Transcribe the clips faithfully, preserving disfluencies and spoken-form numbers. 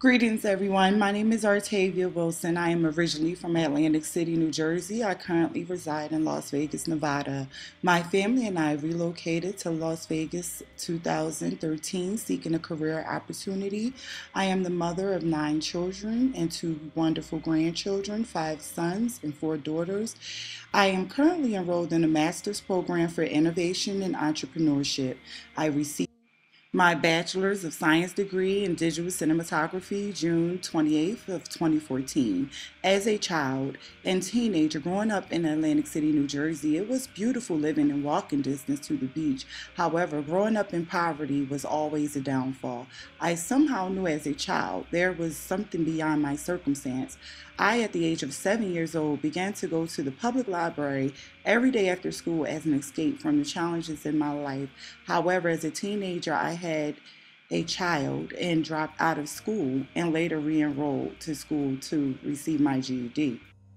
Greetings, everyone. My name is Artavia Wilson. I am originally from Atlantic City, New Jersey. I currently reside in Las Vegas, Nevada. My family and I relocated to Las Vegas two thousand thirteen, seeking a career opportunity. I am the mother of nine children and two wonderful grandchildren, five sons and four daughters. I am currently enrolled in a master's program for innovation and entrepreneurship. I received my Bachelor's of Science degree in Digital Cinematography, June twenty-eighth of twenty fourteen. As a child and teenager growing up in Atlantic City, New Jersey, it was beautiful living in walking distance to the beach. However, growing up in poverty was always a downfall. I somehow knew as a child there was something beyond my circumstance. I, at the age of seven years old, began to go to the public library every day after school as an escape from the challenges in my life. However, as a teenager, I had a child and dropped out of school and later re-enrolled to school to receive my G E D.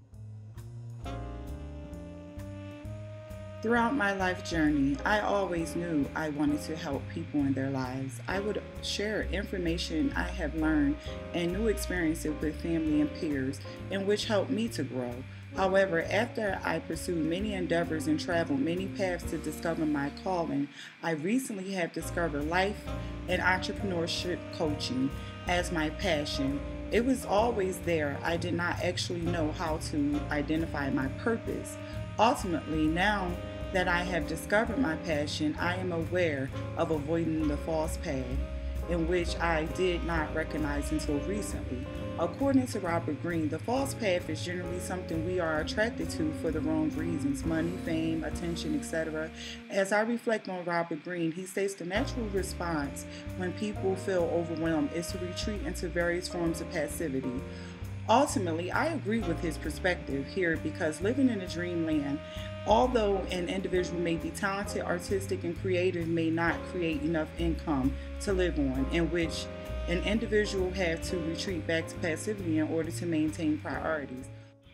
Throughout my life journey, I always knew I wanted to help people in their lives. I would share information I have learned and new experiences with family and peers, in which helped me to grow. However, after I pursued many endeavors and traveled many paths to discover my calling, I recently have discovered life and entrepreneurship coaching as my passion. It was always there. I did not actually know how to identify my purpose. Ultimately, now that I have discovered my passion, I am aware of avoiding the false path, in which I did not recognize until recently. According to Robert Greene, the false path is generally something we are attracted to for the wrong reasons: money, fame, attention, et cetera. As I reflect on Robert Greene, he states the natural response when people feel overwhelmed is to retreat into various forms of passivity. Ultimately, I agree with his perspective here because living in a dreamland, although an individual may be talented, artistic, and creative, may not create enough income to live on, in which an individual have to retreat back to passivity in order to maintain priorities.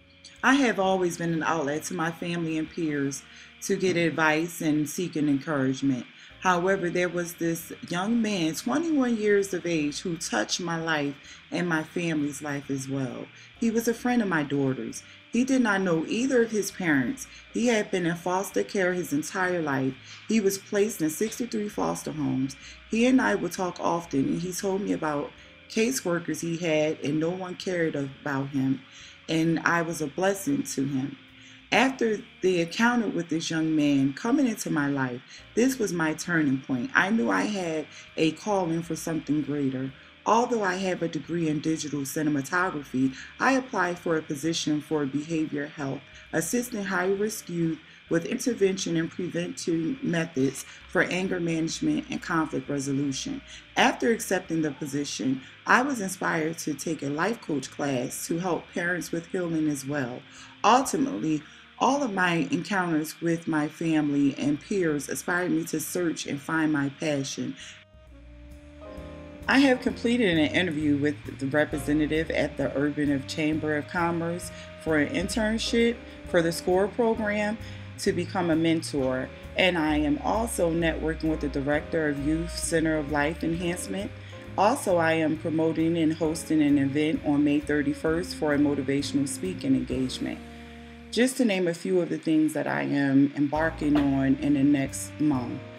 I have always been an outlet to my family and peers to get advice and seek an encouragement. However, there was this young man, twenty-one years of age, who touched my life and my family's life as well. He was a friend of my daughter's. He did not know either of his parents. He had been in foster care his entire life. He was placed in sixty-three foster homes. He and I would talk often, and he told me about caseworkers he had, and no one cared about him, and I was a blessing to him. After the encounter with this young man coming into my life, this was my turning point. I knew I had a calling for something greater. Although I have a degree in digital cinematography, I applied for a position for behavioral health, assisting high-risk youth with intervention and preventive methods for anger management and conflict resolution. After accepting the position, I was inspired to take a life coach class to help parents with healing as well. Ultimately, all of my encounters with my family and peers inspired me to search and find my passion. I have completed an interview with the representative at the Urban Chamber of Commerce for an internship for the SCORE program to become a mentor, and I am also networking with the director of Youth Center of Life Enhancement. Also, I am promoting and hosting an event on May thirty-first for a motivational speaking engagement. Just to name a few of the things that I am embarking on in the next month.